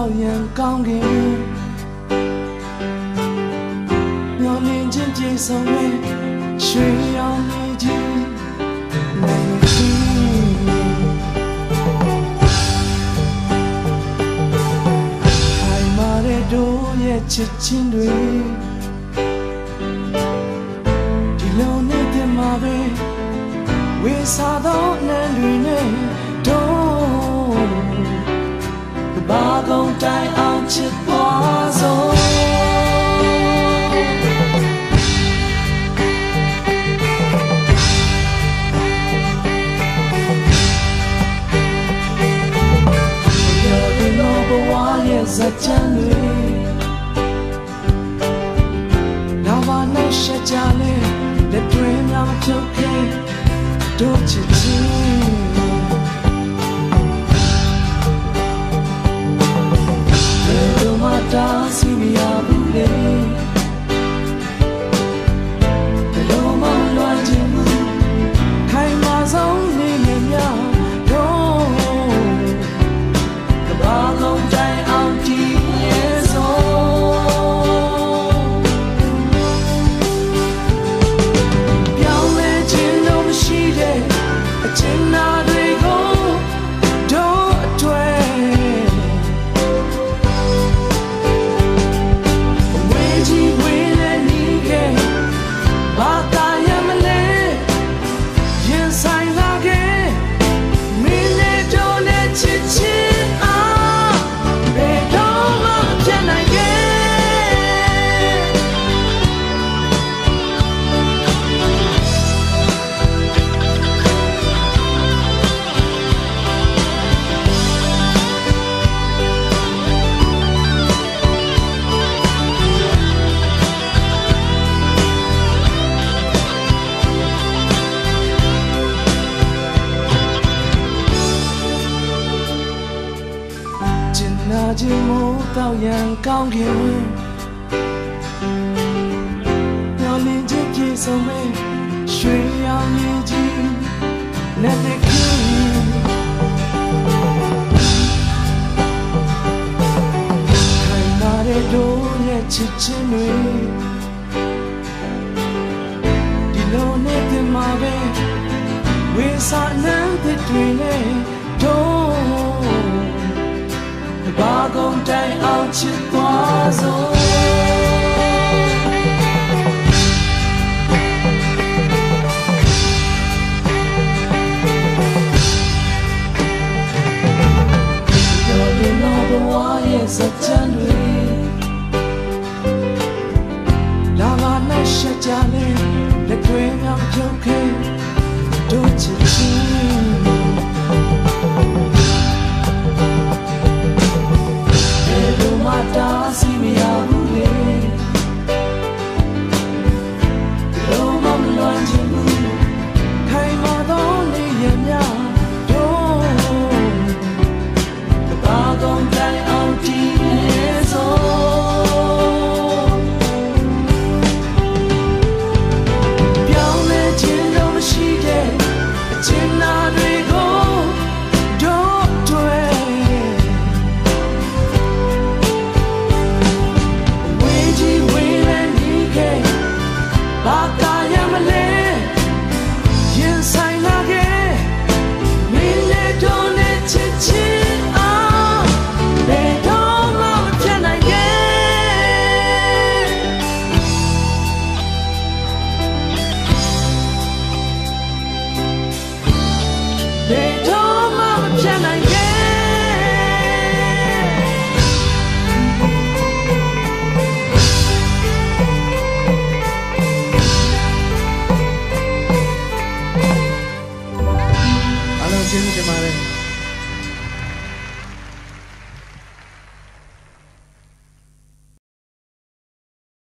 တောက်ရန်ကောင်းခင်မျောလင်းခြင်းပြေဆုံးမဲ့ရွှေရောင်နေခြင်းနိုင်ခိုင်မာတဲ့တို့ရဲ့ချစ်ချင်းတွေဒီလိုနေတဲ့မှာပဲဝေစားသောနန်းတွေနဲ့တို့ဘာကုန်တိုင်အောင်ချစ်သွားစို့ဇာချမ်းတွေနောက်ဘာနဲ့ရှက်ကြလဲလက်တွဲများမဖြုတ်ခဲ့တို့ချစ်ချင်းဘယ်လိုမှတားဆီးမရဘူးလေဘယ်လိုမှလွှမ်းချင်မှုခိုင်မာဆုံးနေမြများတို့ကဘာလုံးတိုင်းခြင်းမို့တောက်ရန်ကောင်းခင်မျောလင်းခြင်းပြေဆုံးမဲ့ရွှေရောင်ရည်ကြီးနဲ့တကူခိုင်မာတဲ့တို့ရဲ့ချစ်ချင်းတွေဒီလိုနဲ့တင်မှာပဲဝေစားနန်းတွေနဲ့တို့ဘာကုန်တိုင်အောင်ချစ်သွားစို့ရောဒီနောဘဝရဲ့စကြံတွေလာဘာနဲ့ရှက်ကြလဲလက်တွေများဖြုတ်ခဲ့